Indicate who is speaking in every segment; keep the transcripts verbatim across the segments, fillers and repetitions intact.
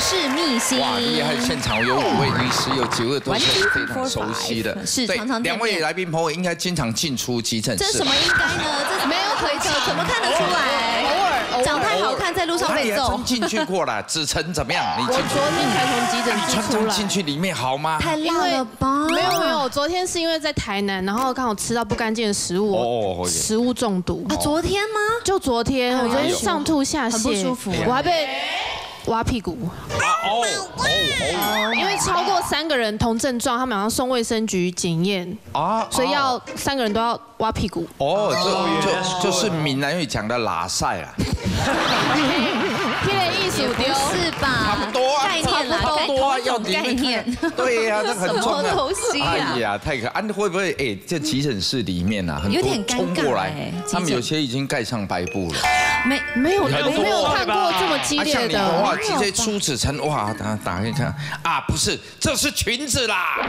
Speaker 1: 式秘辛。
Speaker 2: 哇，厉害！现场有五位医师，有几位都是非常熟悉的。
Speaker 1: 是常常
Speaker 2: 两位来宾朋友应该经常进出急诊室。
Speaker 1: 这什么应该呢？这没有回撤，怎么看得出来？偶尔，长太好看，在路上被揍。
Speaker 2: 进去过了，子晨怎么样？你
Speaker 3: 我昨天才从急诊室出来。
Speaker 2: 进去里面好吗？
Speaker 1: 太辣了吧？
Speaker 3: 没有没有，昨天是因为在台南，然后刚好吃到不干净的食物，哦，食物中毒。
Speaker 1: 啊，昨天吗？
Speaker 3: 就昨天，我昨天上吐下泻，
Speaker 1: 很不舒服，
Speaker 3: 我还被挖屁股。哦哦，因为超过三个人同症状，他们好像送卫生局检验啊，所以要三个人都要挖屁股。
Speaker 2: 哦，就就就是闽南语讲的拉塞啦。
Speaker 3: 天然艺术
Speaker 1: 不是吧？
Speaker 2: 差不多啊，
Speaker 1: 概念啦，
Speaker 2: 差不多啊，要
Speaker 1: 概念。
Speaker 2: 对呀，那很重要。
Speaker 1: 什么东西啊？
Speaker 2: 哎呀，太可爱！会不会哎，这急诊室里面啊，很多冲过来，他们有些已经盖上白布了。
Speaker 1: 没
Speaker 3: 没有，我没有看过这么激烈的。
Speaker 2: 哇，直接出子晨，哇，打打开看啊，不是，这是裙子啦。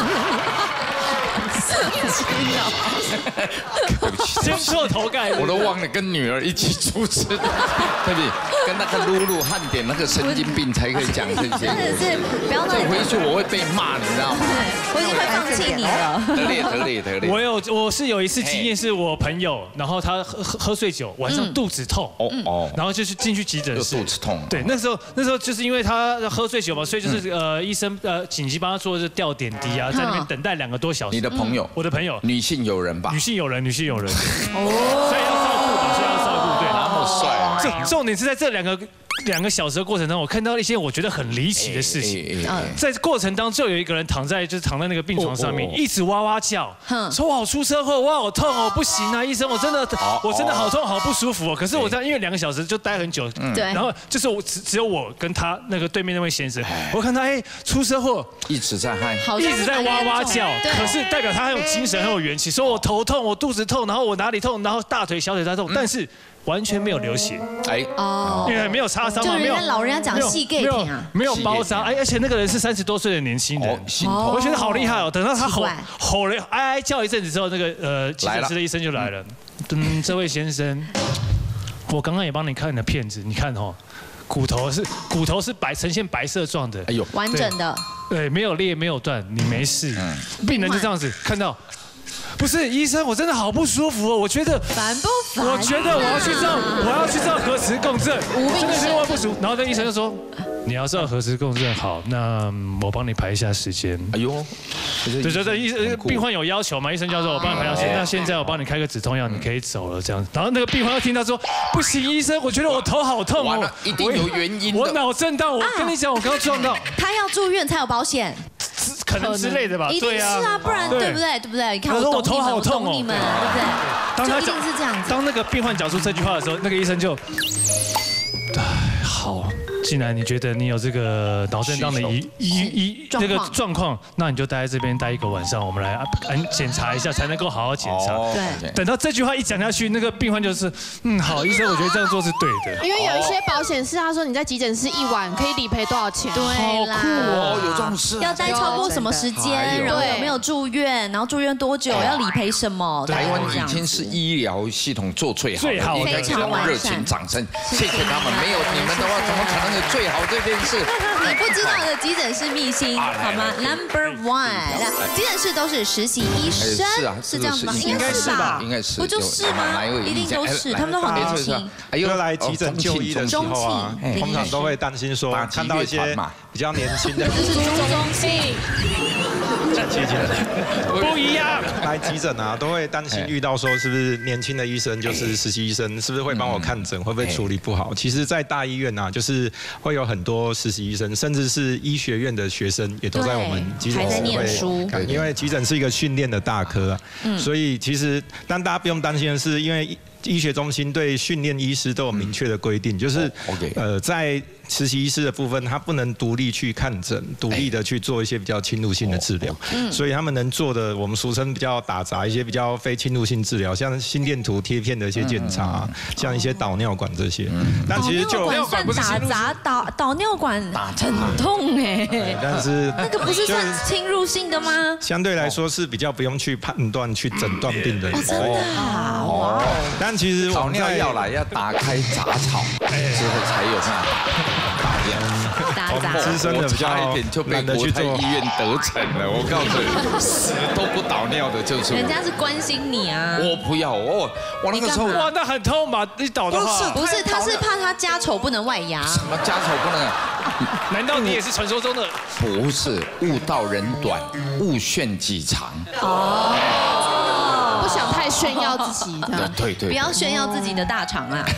Speaker 2: 对不起，
Speaker 4: 先错头盖，
Speaker 2: 我都忘了跟女儿一起出事，对不起，跟那个露露汉典那个神经病才可以讲这些。
Speaker 1: 真的是不要那。
Speaker 2: 回去我会被骂，你知道吗？
Speaker 1: 我已经快放弃你了。
Speaker 2: 得嘞得嘞得嘞。
Speaker 4: 我有我是有一次经验，是我朋友，然后他喝喝醉酒，晚上肚子痛，哦哦，然后就是进去急诊室，
Speaker 2: 肚子痛。
Speaker 4: 对，那时候那时候就是因为他喝醉酒嘛，所以就是呃医生呃紧急帮他做是吊点滴啊，在那边等待两个多小时。
Speaker 2: 你的朋友，
Speaker 4: 我的朋友，
Speaker 2: 女性友人吧？
Speaker 4: 女性友人，女性友人。哦，所以要照顾嘛，所以要照顾，对。
Speaker 2: 那么帅。
Speaker 4: 重重点是在这两个。两个小时的过程中，我看到一些我觉得很离奇的事情。在过程当中，有一个人躺在就是躺在那个病床上面，一直哇哇叫，说我好出车祸，我好痛哦，不行啊，医生，我真的我真的好痛，好不舒服哦。可是我这样，因为两个小时就待很久，
Speaker 1: 对，
Speaker 4: 然后就是我只只有我跟他那个对面那位先生，我看他哎出车祸，
Speaker 2: 一直在嗨，
Speaker 4: 一直在哇哇叫，可是代表他很有精神，很有元气，说我头痛，我肚子痛，然后我哪里痛，然后大腿、小腿在痛，但是。完全没有流血，哎，哦，因为没有擦伤嘛，
Speaker 1: 没有老人家讲细给听啊，
Speaker 4: 没有包扎，哎，而且那个人是三十多岁的年轻人，我觉得好厉害哦。等到他吼吼了哀哀叫一阵子之后，那个呃急诊室的医生就来了，嗯，这位先生，我刚刚也帮你看了片子，你看哦，骨头是骨头是白呈现白色状的，哎呦，
Speaker 1: 完整的，
Speaker 4: 对，没有裂没有断，你没事，病人就这样子看到。不是医生，我真的好不舒服哦。我觉得
Speaker 1: 烦不烦？
Speaker 4: 我觉得我要去照，我要去照核磁共振，真的是我不舒服。然后那医生就说，你要照核磁共振，好，那我帮你排一下时间。哎呦，对对对，医生病患有要求嘛，医生就说我帮你排下时间。那现在我帮你开个止痛药，你可以走了这样。然后那个病患又听到说，不行，医生，我觉得我头好痛哦，
Speaker 2: 一定有原因。
Speaker 4: 我脑震荡，我跟你讲，我刚刚撞到。
Speaker 1: 他要住院才有保险。
Speaker 4: 可能之类的吧，
Speaker 1: 一定是啊，不然对不对？对不对？你看我懂你们，我懂你们，对不对？当他讲是这样子，
Speaker 4: 当那个病患讲出这句话的时候，那个医生就，哎，好。既然你觉得你有这个脑震荡的一一一这个状况，那你就待在这边待一个晚上，我们来安检查一下，才能够好好检查。
Speaker 1: 对。
Speaker 4: 等到这句话一讲下去，那个病患就是，嗯，好，医生，我觉得这样做是对的。
Speaker 3: 因为有一些保险是他说你在急诊室一晚可以理赔多少钱？
Speaker 1: 对啦。
Speaker 2: 好酷哦，有这种事。
Speaker 1: 要待超过什么时间？然后有没有住院？然后住院多久？要理赔什么？
Speaker 2: 台湾已经是医疗系统做最好，
Speaker 4: 最好，
Speaker 1: 非常完善。
Speaker 2: 热情掌声，谢谢他们。没有你们的话，怎么可能有最好这件？是，
Speaker 1: 你不知道的急诊室秘辛，好吗 ？Number one， 急诊室都是实习医生，是这样吗？
Speaker 4: 应该是吧？
Speaker 2: 应该是，
Speaker 1: 不就是吗？一定都是，他们都很年轻。
Speaker 5: 哎呦，来急诊就医的时候啊，通常都会担心说，看到一些比较年轻的，
Speaker 1: 这是朱宗庆。
Speaker 4: 不一样。
Speaker 5: 来急诊啊，都会担心遇到说是不是年轻的医生就是实习医生，是不是会帮我看诊，会不会处理不好？其实，在大医院啊，就是会有很多实习医生，甚至是医学院的学生也都在我们急诊室会，因为急诊是一个训练的大科啊，所以其实但大家不用担心的是，因为医学中心对训练医师都有明确的规定，就是呃在实习医师的部分，他不能独立去看诊，独立的去做一些比较侵入性的治疗，所以他们能做的，我们俗称比较打杂一些比较非侵入性治疗，像心电图贴片的一些检查，像一些导尿管这些。但其实就
Speaker 1: 导尿管算打杂，导导尿管很痛哎。
Speaker 5: 但是
Speaker 1: 那个不是算侵入性的吗？
Speaker 5: 相对来说是比较不用去判断、去诊断病人。
Speaker 1: 哦，真的啊，哇！
Speaker 5: 但其实
Speaker 2: 导尿药来要打开杂草之后才有办法导尿。
Speaker 1: 打杂。
Speaker 5: 资深的比较
Speaker 2: 一点就被国泰医院得逞了。我告诉你，死都不导尿的就是我。
Speaker 1: 人家是关心你啊。
Speaker 2: 我不要，我我那个时候
Speaker 4: 哇，那很痛吧？你导的话，
Speaker 1: 不是，他是怕他家丑不能外扬。
Speaker 2: 什么家丑不能？
Speaker 4: 难道你也是传说中的？
Speaker 2: 不是，悟道人短，勿炫己长。
Speaker 1: 哦，
Speaker 3: 不想太炫耀自己的。
Speaker 2: 对对，
Speaker 1: 不要炫耀自己的大肠啊。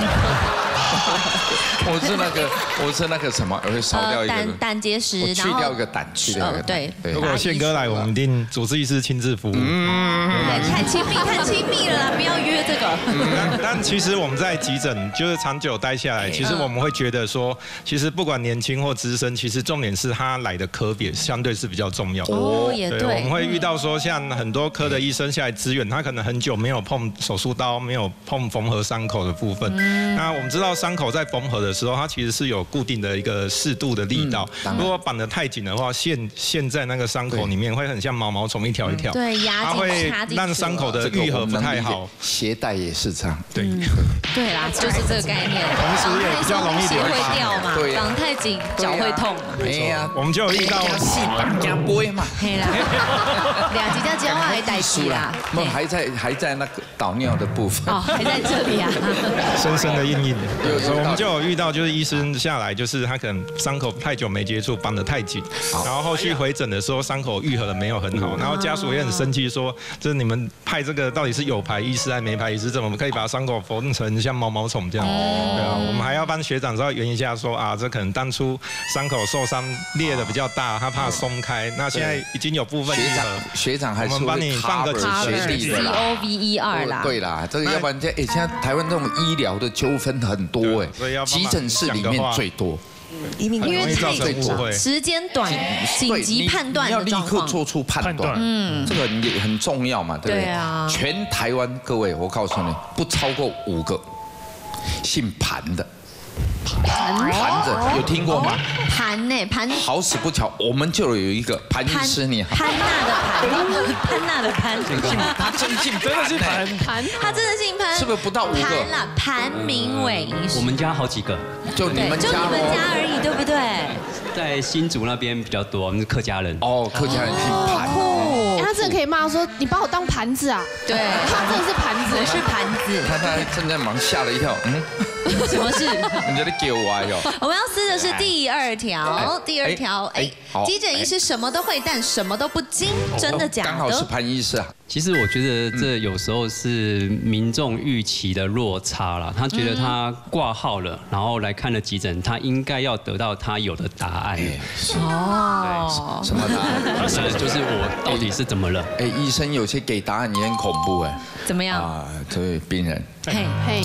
Speaker 2: 我是那个，我是那个什么，我会烧掉一个
Speaker 1: 胆胆结石，
Speaker 2: 去掉一个胆，去掉一个
Speaker 1: 对。
Speaker 5: 如果宪哥来，我们一定主治医师亲自服务。
Speaker 1: 对，太亲密，太亲密了啦，不要约这个。
Speaker 5: 但但其实我们在急诊就是长久待下来，其实我们会觉得说，其实不管年轻或资深，其实重点是他来的科别相对是比较重要的。
Speaker 1: 哦，也对。
Speaker 5: 我们会遇到说，像很多科的医生下来支援，他可能很久没有碰手术刀，没有碰缝合伤口的部分。那我们知道伤口在缝合的时候，它其实是有固定的一个适度的力道。如果绑得太紧的话，线线在那个伤口里面会很像毛毛虫一条一条。
Speaker 1: 对，压进插进去，
Speaker 5: 让伤口的愈合不太好。
Speaker 2: 鞋带也是这样。
Speaker 5: 对。
Speaker 1: 对啦，就是这个概念。
Speaker 5: 同时也比较容易
Speaker 1: 鞋会掉嘛，绑太紧脚会痛。
Speaker 2: 哎呀，
Speaker 5: 我们就有遇到
Speaker 2: 细绑加杯嘛。
Speaker 1: 嘿啦，两级叫交换还带戏啦。
Speaker 2: 我还在还在那个导尿的部分。
Speaker 1: 哦，还在这里啊。
Speaker 5: 深深的印印。我们就有遇到，就是医生下来，就是他可能伤口太久没接触，绑得太紧，然后后续回诊的时候伤口愈合的没有很好，然后家属也很生气说，就是你们派这个到底是有牌医师还是没牌医师，怎么可以把伤口缝成像毛毛虫这样？对啊，我们还要帮学长稍微圆一下说啊，这可能当初伤口受伤裂的比较大，他怕松开，那现在已经有部分愈合，
Speaker 2: 学长还是
Speaker 5: 我们帮你放个
Speaker 2: 学弟的
Speaker 1: C O V E R 啦。
Speaker 2: 对啦，这个要不然哎，现在台湾这种医疗的纠纷很多哎，急诊室里面最多。
Speaker 1: 因为太时间短，紧急判断
Speaker 2: 要立刻做出判断，嗯，这个也很重要嘛，对不对？对啊。全台湾各位，我告诉你，不超过五个姓盘的。盘子有听过吗？
Speaker 1: 盘呢？盘。
Speaker 2: 好死不巧，我们就有一个盘医师，你
Speaker 1: 潘娜的潘，潘娜的潘，
Speaker 2: 他真姓
Speaker 4: 真的是盘
Speaker 1: 盘，他真的姓潘，
Speaker 2: 是不是不到五个？
Speaker 1: 潘啦，潘明伟医师。
Speaker 6: 我们家好几个，
Speaker 2: 就你们家，
Speaker 1: 就你们家而已，对不对？
Speaker 6: 在新竹那边比较多，我们是客家人。
Speaker 2: 哦，客家人姓盘。
Speaker 3: 他真的可以骂说你把我当盘子啊？
Speaker 1: 对，
Speaker 3: 他真的是盘子，
Speaker 1: 是盘子。
Speaker 2: 他他正在忙，吓了一跳，嗯。
Speaker 1: 什么事？
Speaker 2: 人家在给我哎呦！
Speaker 1: 我们要撕的是第二条，第二条，哎，急诊医师什么都会，但什么都不精，真的假的？
Speaker 2: 刚好是潘医师啊。
Speaker 6: 其实我觉得这有时候是民众预期的落差啦。他觉得他挂号了，然后来看了急诊，他应该要得到他有的答案。
Speaker 1: 哦，
Speaker 2: 什么答案？
Speaker 6: 就是我到底是怎么了？
Speaker 2: 哎，医生有些给答案也很恐怖哎。
Speaker 1: 怎么样？
Speaker 2: 啊，这位病人。
Speaker 1: 嘿嘿。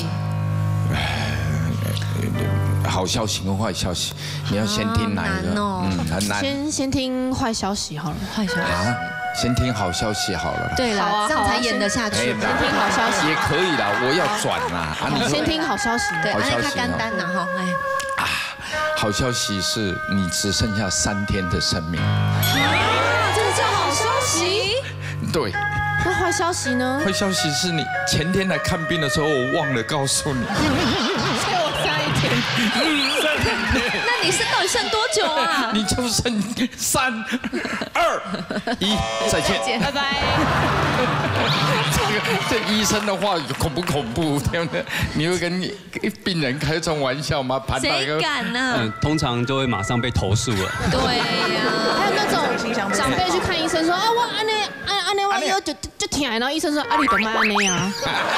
Speaker 2: 好消息跟坏消息，你要先听哪一个？
Speaker 1: 嗯，
Speaker 2: 很难。
Speaker 3: 先先听坏消息好了，
Speaker 1: 坏消息啊，
Speaker 2: 先听好消息好了。
Speaker 1: 对了，这样才演得下去。
Speaker 3: 先听好消息
Speaker 2: 也可以啦，我要转啦。
Speaker 3: 你先听好消息，
Speaker 1: 对，
Speaker 2: 好消息。
Speaker 1: 干单呐哈，哎。
Speaker 2: 啊，好消息是你只剩下三天的生命。
Speaker 1: 啊，这个叫好消息？
Speaker 2: 对。
Speaker 3: 那坏消息呢？
Speaker 2: 坏消息是你前天来看病的时候，我忘了告诉你。
Speaker 1: 那你剩到底剩多久啊？
Speaker 2: 你就剩三、二、一，再见，
Speaker 3: 拜拜。
Speaker 2: 这个这医生的话恐不恐怖？对不对？你会跟病人开这种玩笑吗？
Speaker 1: 谁敢呢？嗯，
Speaker 6: 通常就会马上被投诉了。
Speaker 1: 对呀，
Speaker 3: 还有那种长辈去看医生说啊，我安内安安内我以后就就疼，然后医生说啊，你怎么安内啊？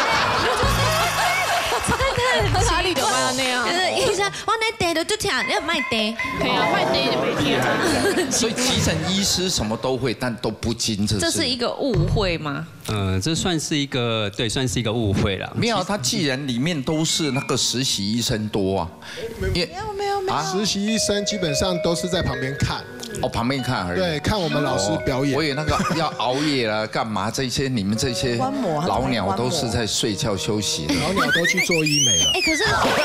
Speaker 3: 哪里有卖那样？就是
Speaker 1: 医生，我那得的就听，你要卖得，
Speaker 3: 对啊，卖得就没听。
Speaker 2: 所以急诊医师什么都会，但都不精。这
Speaker 1: 这是一个误会吗？
Speaker 6: 嗯，这算是一个对，算是一个误会啦。
Speaker 2: 没有，他既然里面都是那个实习医生多啊，
Speaker 7: 没有没有没有，实习医生基本上都是在旁边看。
Speaker 2: 哦，旁边看而已。
Speaker 7: 对，看我们老师表演。
Speaker 2: 我以为那个要熬夜啦，干嘛？这些你们这些老鸟都是在睡觉休息的。
Speaker 7: 老鸟都去做医美了。
Speaker 1: 哎，可是老
Speaker 2: 对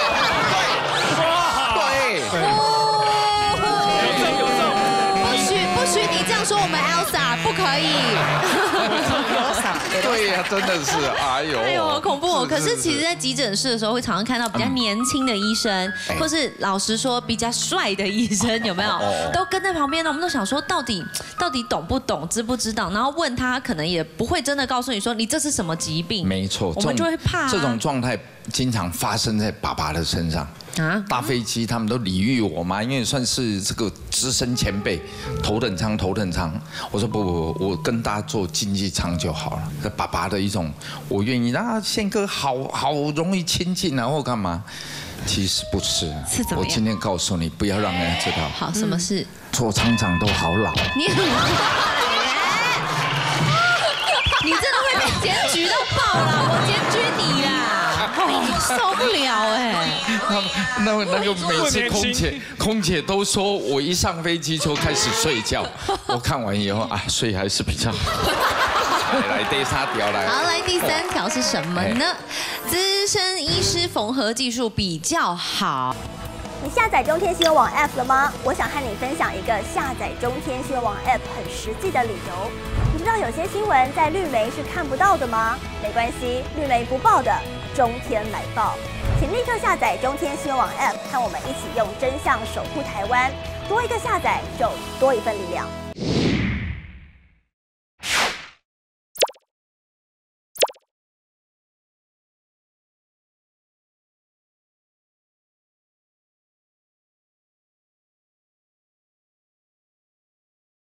Speaker 1: 对，有证有证，不许不许你这样说我们 Elsa， 不可以。
Speaker 2: 对呀，真的是，哎呦，
Speaker 1: 哎呦，好恐怖哦！可是其实，在急诊室的时候，会常常看到比较年轻的医生，或是老实说比较帅的医生，有没有？都跟在旁边呢。我们都想说，到底到底懂不懂，知不知道？然后问他，可能也不会真的告诉你说你这是什么疾病。
Speaker 2: 没错，
Speaker 1: 我们就会怕。
Speaker 2: 这种状态经常发生在爸爸的身上。啊，大飞机他们都礼遇我嘛，因为算是这个资深前辈，头等舱头等舱。我说不不不，我跟大家坐经济舱就好了。这爸爸的一种，我愿意啊，宪哥好好容易亲近啊，或干嘛？其实不是，
Speaker 1: 是怎么样？
Speaker 2: 我今天告诉你，不要让人家知道。
Speaker 1: 好，什么事？
Speaker 2: 做厂长都好老。
Speaker 1: 你很你真的会被检举到爆了，我检举你啦！受不了哎！
Speaker 2: 那那个每次空姐空姐都说我一上飞机就开始睡觉，我看完以后啊，睡还是比较好。来来，第三条来。
Speaker 1: 好，来第三条是什么呢？资深医师缝合技术比较好。
Speaker 8: 你下载中天新闻网 App 了吗？我想和你分享一个下载中天新闻网 App 很实际的理由。你知道有些新闻在绿媒是看不到的吗？没关系，绿媒不报的，中天来报。请立刻下载中天新闻网 App， 和我们一起用真相守护台湾。多一个下载，就多一份力量。